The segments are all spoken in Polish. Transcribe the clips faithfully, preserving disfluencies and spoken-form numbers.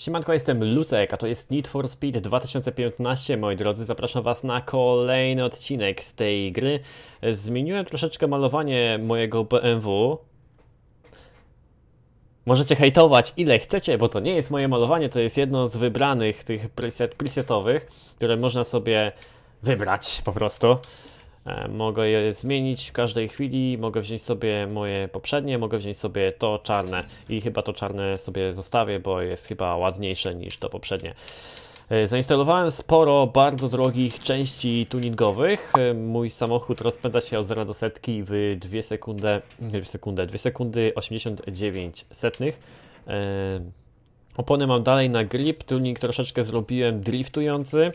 Siemanko, jestem Lucek, a to jest Need for Speed dwa tysiące piętnaście, moi drodzy. Zapraszam was na kolejny odcinek z tej gry. Zmieniłem troszeczkę malowanie mojego B M W. Możecie hejtować ile chcecie, bo to nie jest moje malowanie, to jest jedno z wybranych tych preset, presetowych, które można sobie wybrać po prostu. E, mogę je zmienić w każdej chwili, mogę wziąć sobie moje poprzednie, mogę wziąć sobie to czarne i chyba to czarne sobie zostawię, bo jest chyba ładniejsze niż to poprzednie. E, zainstalowałem sporo bardzo drogich części tuningowych. E, mój samochód rozpędza się od zera do setki w dwie sekundy, dwie sekundy, dwie sekundy osiemdziesiąt dziewięć setnych. E, opony mam dalej na grip, tuning troszeczkę zrobiłem driftujący.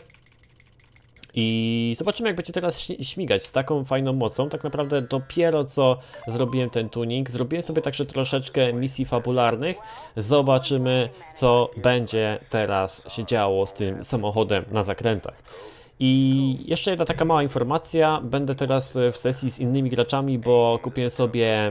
I zobaczymy, jak będzie teraz śmigać z taką fajną mocą. Tak naprawdę dopiero co zrobiłem ten tuning. Zrobiłem sobie także troszeczkę misji fabularnych. Zobaczymy, co będzie teraz się działo z tym samochodem na zakrętach. I jeszcze jedna taka mała informacja. Będę teraz w sesji z innymi graczami, bo kupiłem sobie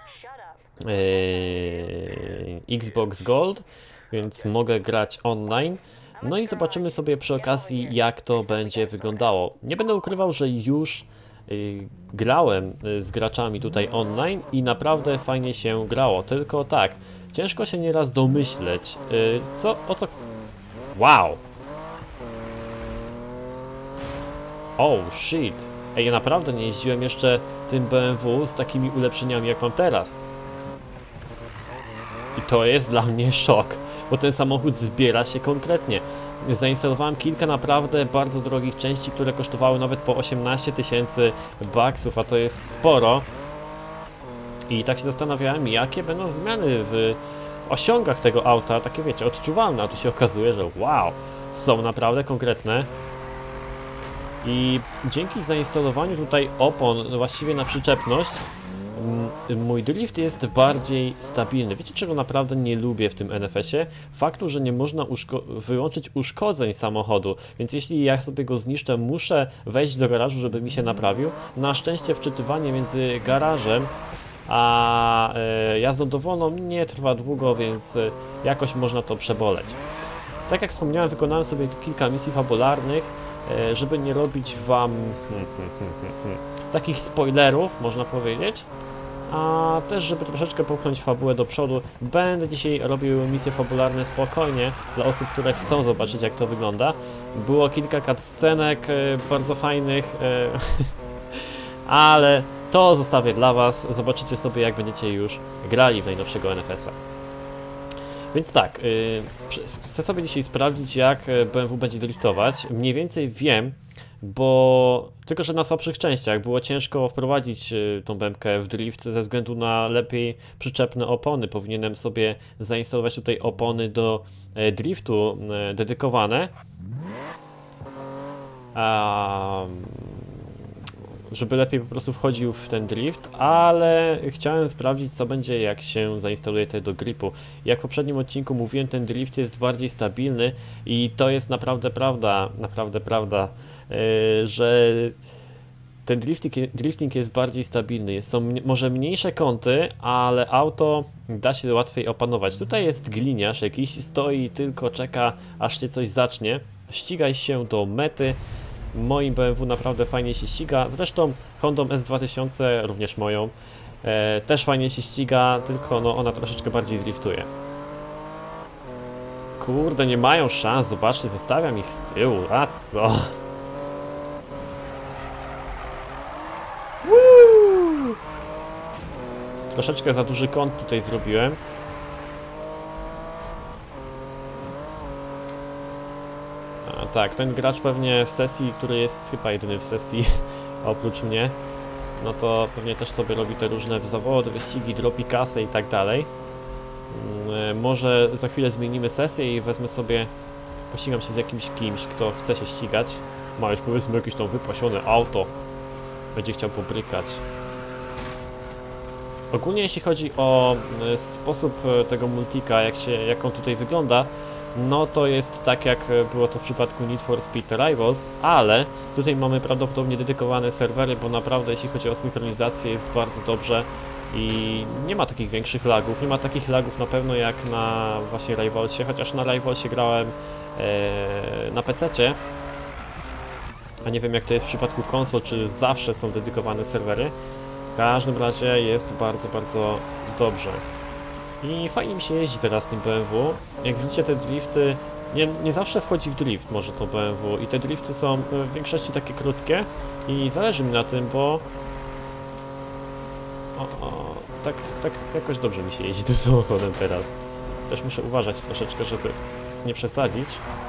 yy, Xbox Gold, więc mogę grać online. No i zobaczymy sobie przy okazji, jak to będzie wyglądało. Nie będę ukrywał, że już y, grałem z graczami tutaj online i naprawdę fajnie się grało. Tylko tak, ciężko się nieraz domyśleć, y, co, o co... Wow! Oh shit! Ej, ja naprawdę nie jeździłem jeszcze tym B M W z takimi ulepszeniami, jak mam teraz. I to jest dla mnie szok, bo ten samochód zbiera się konkretnie. Zainstalowałem kilka naprawdę bardzo drogich części, które kosztowały nawet po osiemnaście tysięcy baksów, a to jest sporo. I tak się zastanawiałem, jakie będą zmiany w osiągach tego auta, takie wiecie, odczuwalne, a tu się okazuje, że wow, są naprawdę konkretne. I dzięki zainstalowaniu tutaj opon właściwie na przyczepność, mój drift jest bardziej stabilny. Wiecie, czego naprawdę nie lubię w tym N F S ie? Faktu, że nie można uszko wyłączyć uszkodzeń samochodu, więc jeśli ja sobie go zniszczę, muszę wejść do garażu, żeby mi się naprawił. Na szczęście wczytywanie między garażem a e, jazdą dowolną nie trwa długo, więc e, jakoś można to przeboleć. Tak jak wspomniałem, wykonałem sobie kilka misji fabularnych, e, żeby nie robić wam hmm, hmm, hmm, hmm, takich spoilerów, można powiedzieć. A też, żeby troszeczkę popchnąć fabułę do przodu, będę dzisiaj robił misje fabularne spokojnie dla osób, które chcą zobaczyć, jak to wygląda. Było kilka cutscenek e, bardzo fajnych, e, ale to zostawię dla was. Zobaczycie sobie, jak będziecie już grali w najnowszego N F S a. Więc tak, yy, chcę sobie dzisiaj sprawdzić, jak B M W będzie driftować. Mniej więcej wiem, bo tylko że na słabszych częściach było ciężko wprowadzić yy, tą B M K w drift ze względu na lepiej przyczepne opony. Powinienem sobie zainstalować tutaj opony do yy, driftu yy, dedykowane. A, żeby lepiej po prostu wchodził w ten drift, ale chciałem sprawdzić, co będzie, jak się zainstaluje te do gripu. Jak w poprzednim odcinku mówiłem, ten drift jest bardziej stabilny i to jest naprawdę prawda, naprawdę prawda, yy, że ten drifting, drifting jest bardziej stabilny. Są może mniejsze kąty, ale auto da się łatwiej opanować. Tutaj jest gliniarz, jakiś stoi, tylko czeka, aż się coś zacznie. Ścigaj się do mety. Moim B M W naprawdę fajnie się ściga, zresztą Hondą S dwa tysiące, również moją, e, też fajnie się ściga, tylko no, ona troszeczkę bardziej driftuje. Kurde, nie mają szans, zobaczcie, zostawiam ich z tyłu, a co? Woo! Troszeczkę za duży kąt tutaj zrobiłem. Tak, ten gracz pewnie w sesji, który jest chyba jedyny w sesji oprócz mnie, no to pewnie też sobie robi te różne zawody, wyścigi, dropi kasę i tak dalej. Może za chwilę zmienimy sesję i wezmę sobie, pościgam się z jakimś kimś, kto chce się ścigać. Ma już powiedzmy jakieś tam wypasione auto, będzie chciał pobrykać. Ogólnie jeśli chodzi o sposób tego multika, jak, się, jak on tutaj wygląda, no to jest tak, jak było to w przypadku Need for Speed Rivals, ale tutaj mamy prawdopodobnie dedykowane serwery, bo naprawdę jeśli chodzi o synchronizację jest bardzo dobrze. i nie ma takich większych lagów, nie ma takich lagów na pewno jak na właśnie Rivalsie, chociaż na Rivalsie grałem e, na pececie, a nie wiem jak to jest w przypadku konsol, czy zawsze są dedykowane serwery. W każdym razie jest bardzo, bardzo dobrze. I fajnie mi się jeździ teraz tym B M W. Jak widzicie, te drifty, nie, nie zawsze wchodzi w drift może to B M W i te drifty są w większości takie krótkie i zależy mi na tym, bo o, o, tak, tak jakoś dobrze mi się jeździ tym samochodem teraz. Też muszę uważać troszeczkę, żeby nie przesadzić.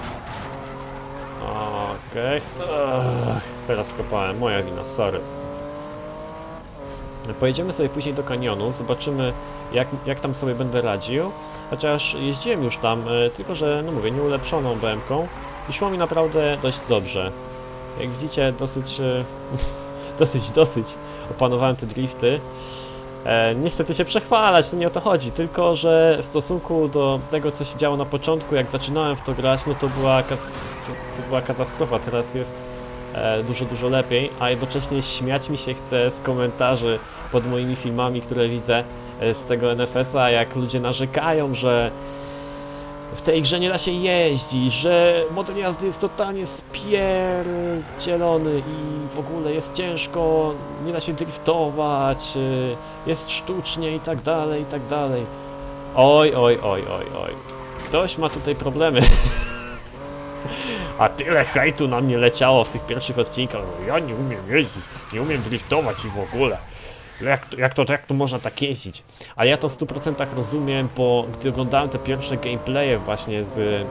Okej, okay. Teraz skopałem, moja wina, sorry. Pojedziemy sobie później do kanionu, zobaczymy jak, jak tam sobie będę radził. Chociaż jeździłem już tam, tylko że, no mówię, nieulepszoną B M-ką i szło mi naprawdę dość dobrze. Jak widzicie, dosyć, dosyć, dosyć opanowałem te drifty. Nie chcę tu się przechwalać, to nie o to chodzi, tylko że w stosunku do tego, co się działo na początku, jak zaczynałem w to grać, no to była, to, to była katastrofa. Teraz jest e, dużo, dużo lepiej, a jednocześnie śmiać mi się chce z komentarzy pod moimi filmami, które widzę e, z tego N F S-a, jak ludzie narzekają, że w tej grze nie da się jeździć, że model jazdy jest totalnie spierdzielony i w ogóle jest ciężko, nie da się driftować, jest sztucznie i tak dalej, i tak dalej. Oj, oj, oj, oj, oj. Ktoś ma tutaj problemy. A tyle hejtu na mnie leciało w tych pierwszych odcinkach. Ja nie umiem jeździć, nie umiem driftować i w ogóle. Jak to, jak, to, jak to można tak jeździć? Ale ja to w stu procentach rozumiem, bo gdy oglądałem te pierwsze gameplaye właśnie z, mm,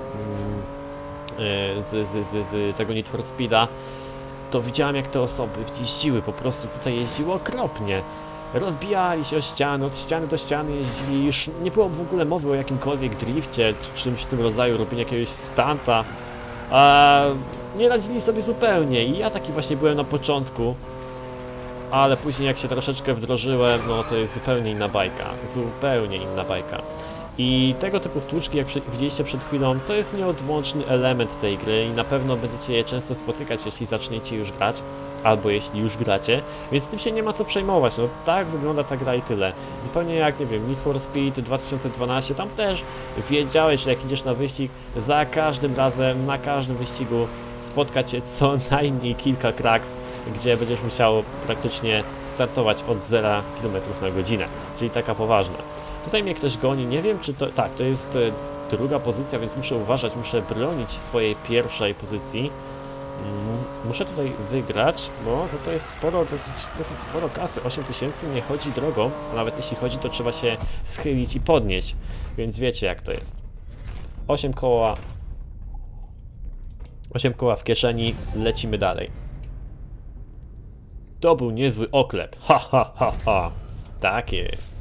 z, z, z, z tego Need for Speed'a, to widziałem jak te osoby jeździły, po prostu tutaj jeździły okropnie. Rozbijali się o ściany, od ściany do ściany jeździli, już nie było w ogóle mowy o jakimkolwiek drifcie, czy czymś w tym rodzaju, robienia jakiegoś stanta. A nie radzili sobie zupełnie i ja taki właśnie byłem na początku. Ale później jak się troszeczkę wdrożyłem, no to jest zupełnie inna bajka, zupełnie inna bajka. I tego typu stłuczki, jak widzieliście przed chwilą, to jest nieodłączny element tej gry i na pewno będziecie je często spotykać, jeśli zaczniecie już grać, albo jeśli już gracie, więc tym się nie ma co przejmować, no tak wygląda ta gra i tyle. Zupełnie jak, nie wiem, Need for Speed dwa tysiące dwanaście, tam też wiedziałeś, że jak idziesz na wyścig, za każdym razem, na każdym wyścigu spotka cię co najmniej kilka kraks, gdzie będziesz musiał praktycznie startować od zera kilometrów na godzinę, czyli taka poważna. Tutaj mnie ktoś goni, nie wiem czy to... tak, to jest druga pozycja, więc muszę uważać, muszę bronić swojej pierwszej pozycji. Muszę tutaj wygrać, bo za to jest sporo, dosyć, dosyć sporo kasy. osiem tysięcy nie chodzi drogą, a nawet jeśli chodzi, to trzeba się schylić i podnieść, więc wiecie jak to jest. osiem koła... osiem koła w kieszeni, lecimy dalej. To był niezły oklep. Ha, ha, ha, ha. Tak jest.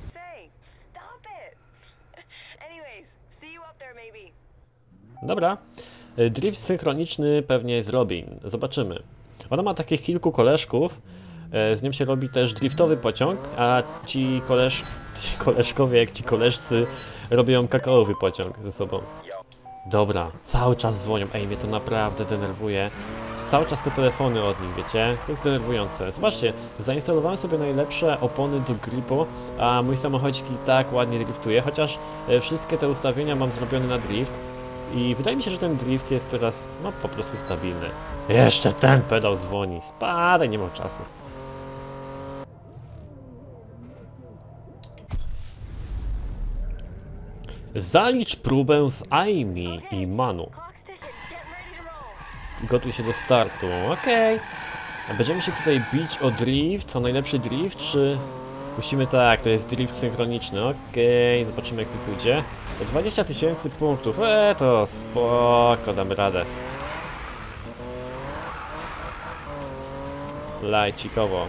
Dobra. Drift synchroniczny pewnie zrobi. Zobaczymy. Ona ma takich kilku koleżków. Z nią się robi też driftowy pociąg, a ci koleż... ci koleżkowie, jak ci koleżcy, robią kakaowy pociąg ze sobą. Dobra, cały czas dzwonią. Ej, mnie to naprawdę denerwuje. Cały czas te telefony od nich, wiecie? To jest denerwujące. Zobaczcie, zainstalowałem sobie najlepsze opony do gripu, a mój samochodzik i tak ładnie driftuje, chociaż wszystkie te ustawienia mam zrobione na drift. I wydaje mi się, że ten drift jest teraz, no, po prostu stabilny. Jeszcze ten pedał dzwoni. Spadaj, nie mam czasu. Zalicz próbę z Aimi i Manu. Gotuj się do startu. Okej. Okay. Będziemy się tutaj bić o drift, o najlepszy drift, czy... Musimy tak, to jest drift synchroniczny. Okej, okay. Zobaczymy jak mi pójdzie. dwadzieścia tysięcy punktów, eee, to spoko, damy radę. Lajcikowo.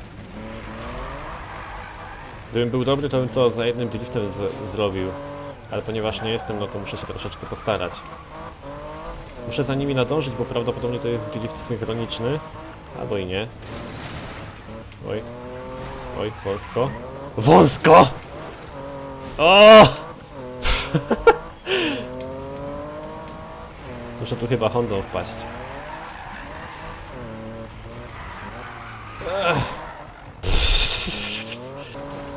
Gdybym był dobry, to bym to za jednym driftem z zrobił. Ale ponieważ nie jestem, no to muszę się troszeczkę postarać. Muszę za nimi nadążyć, bo prawdopodobnie to jest drift synchroniczny. Albo i nie. Oj. Oj, wąsko. Wąsko! O! Muszę tu chyba Hondą wpaść.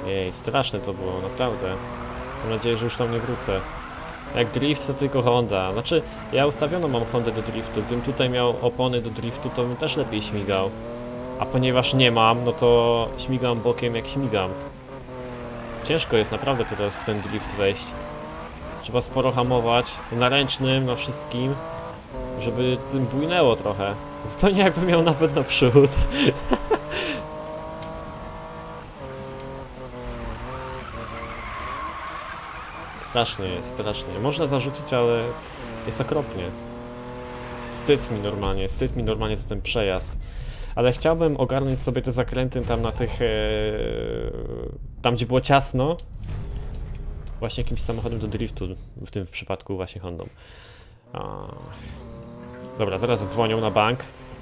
Jej, straszne to było, naprawdę. Mam nadzieję, że już tam nie wrócę. Jak drift to tylko Honda. Znaczy, ja ustawiono mam Hondę do driftu. Gdybym tutaj miał opony do driftu, to bym też lepiej śmigał. A ponieważ nie mam, no to śmigam bokiem jak śmigam. Ciężko jest naprawdę teraz ten drift wejść. Trzeba sporo hamować, na ręcznym, na wszystkim, żeby tym bujnęło trochę. Zupełnie jakbym miał napęd naprzód. Strasznie jest, strasznie. Można zarzucić, ale jest okropnie. Wstyd mi normalnie, wstyd mi normalnie za ten przejazd. Ale chciałbym ogarnąć sobie te zakręty tam na tych... Ee, tam gdzie było ciasno. Właśnie jakimś samochodem do driftu, w tym przypadku właśnie Hondą. A... Dobra, zaraz dzwonią na bank.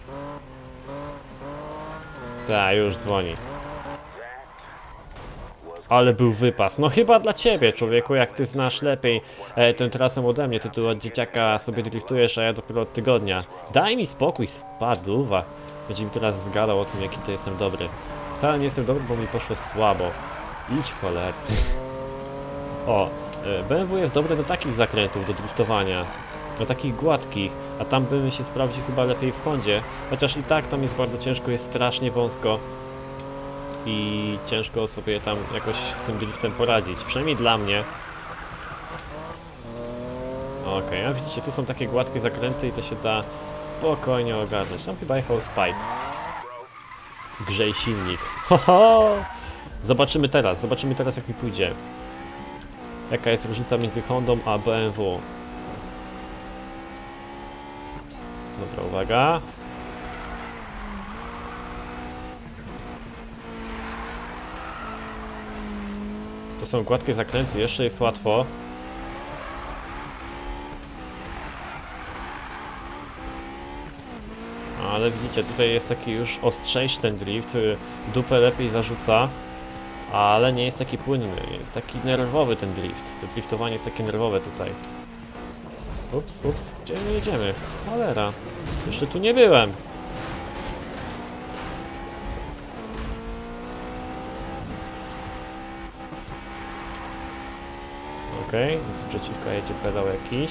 Tak, już dzwoni. Ale był wypas. No chyba dla ciebie, człowieku, jak ty znasz lepiej e, tę trasę ode mnie. Ty tu od dzieciaka sobie driftujesz, a ja dopiero od tygodnia. Daj mi spokój, spadłuwa. Będzie mi teraz zgadał o tym, jaki to jestem dobry. Wcale nie jestem dobry, bo mi poszło słabo. Idź w cholerę. O, B M W jest dobre do takich zakrętów, do driftowania. Do takich gładkich, a tam bym się sprawdził chyba lepiej w Hondzie. Chociaż i tak tam jest bardzo ciężko, jest strasznie wąsko. I ciężko sobie tam jakoś z tym driftem poradzić. Przynajmniej dla mnie. Okej, okay, a widzicie, tu są takie gładkie zakręty i to się da spokojnie ogarnąć. Tam chyba jechał Spike. Grzej silnik. Ho, ho! Zobaczymy teraz, zobaczymy teraz jak mi pójdzie. Jaka jest różnica między Hondą a B M W. Dobra, uwaga. To są gładkie zakręty, jeszcze jest łatwo. Ale widzicie, tutaj jest taki już ostrzejszy ten drift, dupę lepiej zarzuca, ale nie jest taki płynny, jest taki nerwowy ten drift. To driftowanie jest takie nerwowe tutaj. Ups, ups, gdzie my jedziemy? Cholera, jeszcze tu nie byłem. Okej, okay, z przeciwka jedzie pedał jakiś.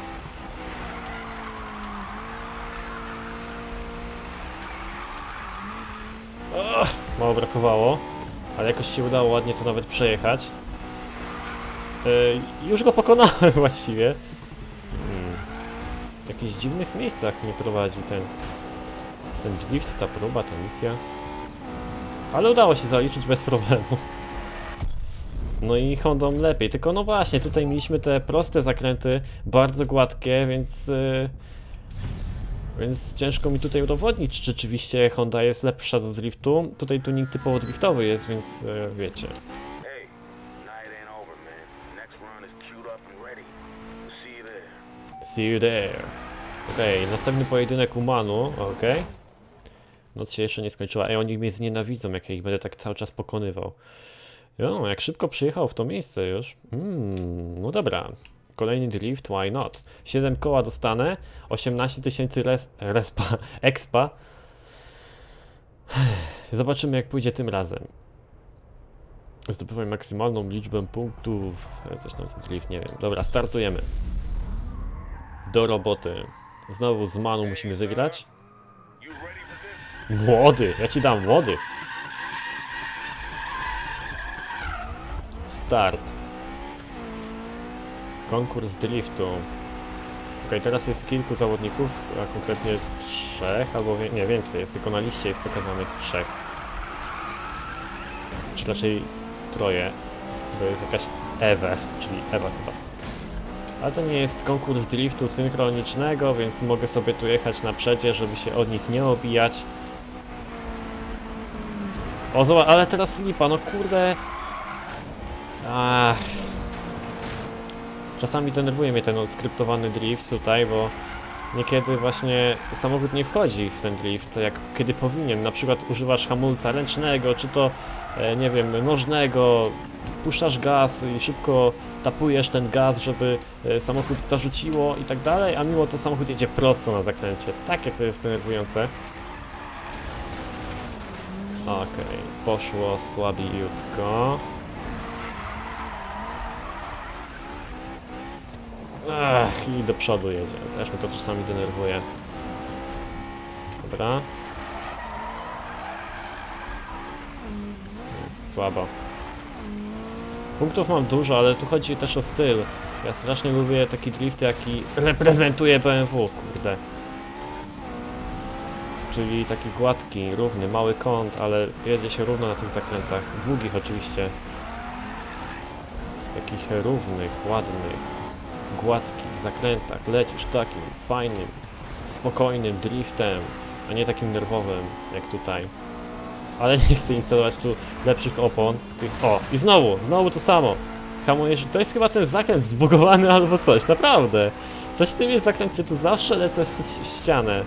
Oh, mało brakowało, ale jakoś się udało ładnie to nawet przejechać. Yy, już go pokonałem właściwie. Hmm. W jakichś dziwnych miejscach mnie prowadzi ten, ten drift, ta próba, ta misja. Ale udało się zaliczyć bez problemu. No i Hondą lepiej, tylko no właśnie, tutaj mieliśmy te proste zakręty, bardzo gładkie, więc... Yy, więc ciężko mi tutaj udowodnić, czy rzeczywiście Honda jest lepsza do driftu. Tutaj tuning typowo driftowy jest, więc yy, wiecie. See you there. Okej, okay, następny pojedynek Umanu, okej. Okay. Noc się jeszcze nie skończyła. Ej, oni mnie znienawidzą, jak ja ich będę tak cały czas pokonywał. Jo, jak szybko przyjechał w to miejsce już. Mm, no dobra. Kolejny drift, why not? siedem koła dostanę, osiemnaście tysięcy res, respa, expa. Zobaczymy jak pójdzie tym razem. Zdobywaj maksymalną liczbę punktów. Coś tam za drift, nie wiem. Dobra, startujemy. Do roboty. Znowu z Manu musimy wygrać. Młody, ja ci dam młody. Start. Konkurs driftu. Ok, teraz jest kilku zawodników, a konkretnie trzech, albo wie, nie więcej, jest tylko na liście jest pokazanych trzech. Czy raczej troje, bo jest jakaś Ewe, czyli Ewa chyba. Ale to nie jest konkurs driftu synchronicznego, więc mogę sobie tu jechać na przedzie, żeby się od nich nie obijać. O, zobacz, ale teraz lipa, no kurde. Ach. Czasami denerwuje mnie ten odskryptowany drift tutaj, bo niekiedy właśnie samochód nie wchodzi w ten drift, jak kiedy powinien. Na przykład używasz hamulca ręcznego, czy to, e, nie wiem, nożnego, puszczasz gaz i szybko tapujesz ten gaz, żeby e, samochód zarzuciło i tak dalej, a mimo to samochód jedzie prosto na zakręcie. Takie to jest denerwujące. Okej, okay, poszło słabiutko. Ach, i do przodu jedzie. Też mnie to czasami denerwuje. Dobra. Słabo. Punktów mam dużo, ale tu chodzi też o styl. Ja strasznie lubię taki drift, jaki reprezentuje B M W, kurde. Czyli taki gładki, równy, mały kąt, ale jedzie się równo na tych zakrętach. Długich oczywiście. Takich równych, ładnych, gładkich zakrętach. Lecisz takim fajnym, spokojnym driftem, a nie takim nerwowym, jak tutaj. Ale nie chcę instalować tu lepszych opon. O, i znowu, znowu to samo. Hamujesz, to jest chyba ten zakręt zbugowany albo coś, naprawdę. Coś w tym jest zakręcie, tu zawsze lecę w ścianę.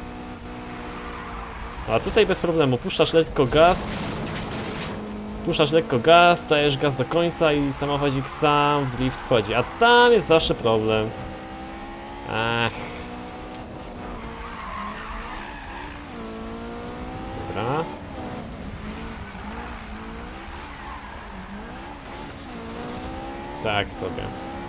A tutaj bez problemu, puszczasz lekko gaz. Puszczasz lekko gaz, dajesz gaz do końca i samochodzik sam w drift wchodzi. A tam jest zawsze problem. Ach. Dobra. Tak sobie.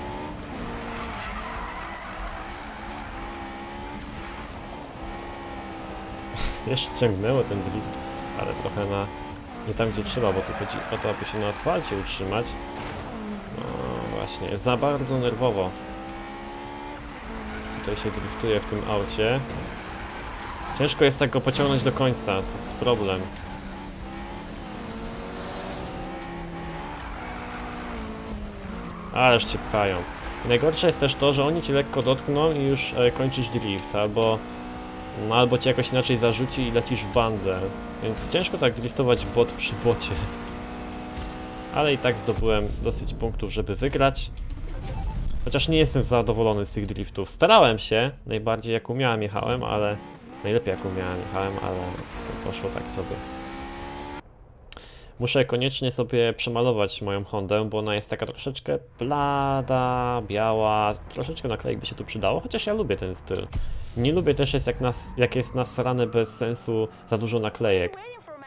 Jeszcze ciągnęło ten drift, ale trochę na... nie tam gdzie trzeba, bo tu chodzi o to, aby się na asfalcie utrzymać. No właśnie, jest za bardzo nerwowo. Tutaj się driftuje w tym aucie. Ciężko jest tak go pociągnąć do końca, to jest problem. Ależ cię pchają. I najgorsze jest też to, że oni cię lekko dotkną i już e, kończysz drift, albo no, albo cię jakoś inaczej zarzuci i lecisz w bandę. Więc ciężko tak driftować bot przy bocie. Ale i tak zdobyłem dosyć punktów, żeby wygrać. Chociaż nie jestem zadowolony z tych driftów. Starałem się, najbardziej jak umiałem jechałem, ale... najlepiej jak umiałem jechałem, ale poszło tak sobie. Muszę koniecznie sobie przemalować moją Hondę, bo ona jest taka troszeczkę blada, biała, troszeczkę naklejek by się tu przydało, chociaż ja lubię ten styl. Nie lubię też jest jak, nas, jak jest nasrane bez sensu za dużo naklejek.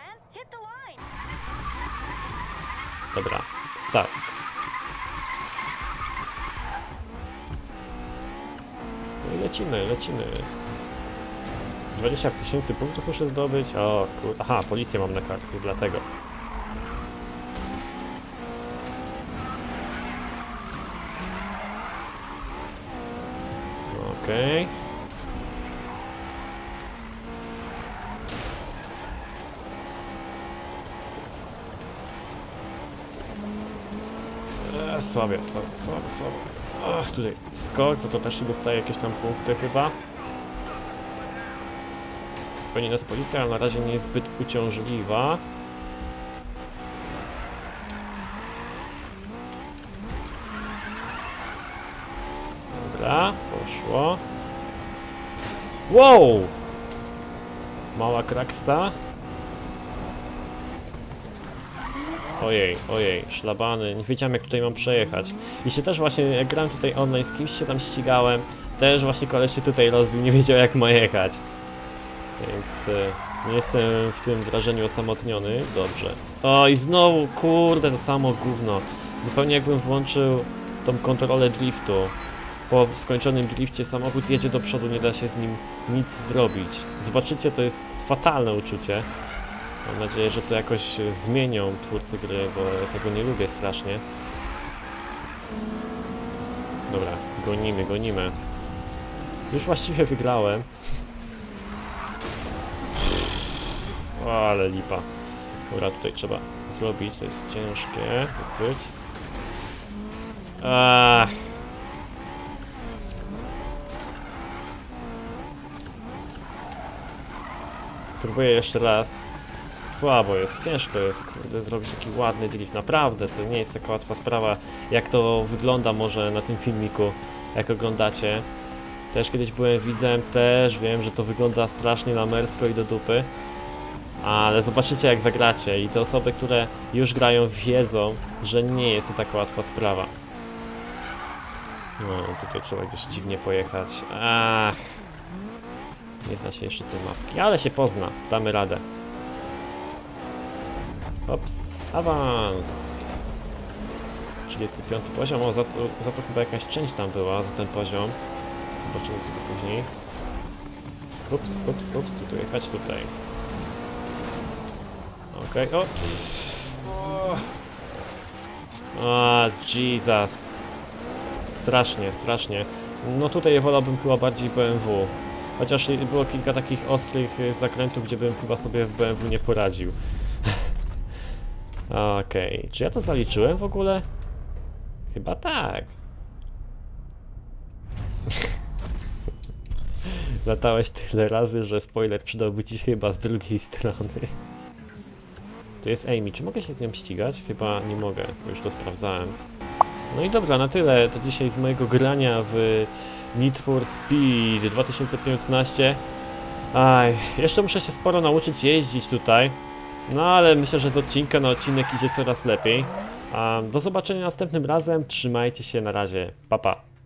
Dobra, start. No i lecimy, lecimy. dwadzieścia tysięcy punktów muszę zdobyć, o kur... aha, policję mam na karku, dlatego. Okej. Eee, słabie, słabo, słabo, słabo. Ach, tutaj skok, za to też się dostaje jakieś tam punkty chyba. Goni nas policja, ale na razie nie jest zbyt uciążliwa. Dobra, poszło. Wow! Mała kraksa. Ojej, ojej, szlabany, nie wiedziałem jak tutaj mam przejechać. I się też właśnie, jak grałem tutaj online, z kimś się tam ścigałem, też właśnie koleś się tutaj rozbił, nie wiedział jak ma jechać. Więc y, nie jestem w tym wrażeniu osamotniony, dobrze. O i znowu, kurde, to samo gówno. Zupełnie jakbym włączył tą kontrolę driftu. Po skończonym drifcie samochód jedzie do przodu, nie da się z nim nic zrobić. Zobaczycie, to jest fatalne uczucie. Mam nadzieję, że to jakoś zmienią twórcy gry, bo ja tego nie lubię strasznie. Dobra, gonimy, gonimy. Już właściwie wygrałem. O, ale lipa. Dobra, tutaj trzeba zrobić, to jest ciężkie dosyć. Ach. Próbuję jeszcze raz. Słabo jest, ciężko jest, kurde, zrobić taki ładny drift. Naprawdę, to nie jest taka łatwa sprawa, jak to wygląda może na tym filmiku, jak oglądacie. Też kiedyś byłem widzem, też wiem, że to wygląda strasznie lamersko i do dupy. Ale zobaczycie jak zagracie i te osoby, które już grają, wiedzą, że nie jest to taka łatwa sprawa. No, tutaj trzeba gdzieś dziwnie pojechać. Ach. Nie zna się jeszcze tej mapki, ale się pozna, damy radę. Ops, awans. trzydziesty piąty poziom, o za to, za to chyba jakaś część tam była, za ten poziom. zobaczymy sobie później. Ups, ups, ups, tu, tu jechać, tutaj. Okej, okay. O! A, Jesus. Strasznie, strasznie. No tutaj wolałbym chyba bardziej B M W. Chociaż było kilka takich ostrych zakrętów, gdzie bym chyba sobie w B M W nie poradził. Okej, okay. Czy ja to zaliczyłem w ogóle? Chyba tak. Latałeś tyle razy, że spoiler przydałby ci się chyba z drugiej strony. To jest Amy, czy mogę się z nią ścigać? Chyba nie mogę, bo już to sprawdzałem. No i dobra, na tyle to dzisiaj z mojego grania w Need for Speed dwa tysiące piętnaście. Aj, jeszcze muszę się sporo nauczyć jeździć tutaj. No ale myślę, że z odcinka na odcinek idzie coraz lepiej. A do zobaczenia następnym razem, trzymajcie się, na razie, pa pa.